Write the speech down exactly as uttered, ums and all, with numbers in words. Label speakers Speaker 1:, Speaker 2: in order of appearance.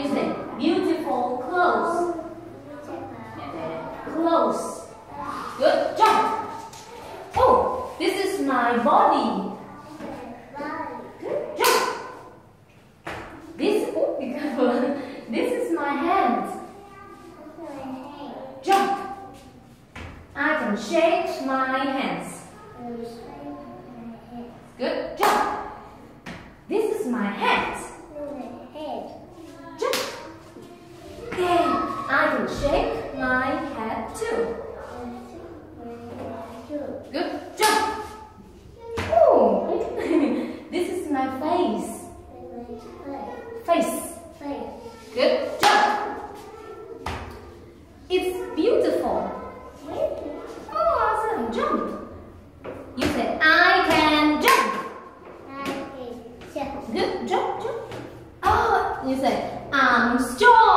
Speaker 1: You say beautiful clothes. Clothes. Good job. Oh, this is my body. Good job. This, oh, be careful. This is my hand. Jump. I can shake my hands. Good job. This is my head. Jump. Okay, I can shake my head too. Good job. Oh, this is my face. Face. Good job. It's beautiful. Oh, awesome. Jump. You say, I can jump. Good. Jump, jump. Oh, you say, I'm strong.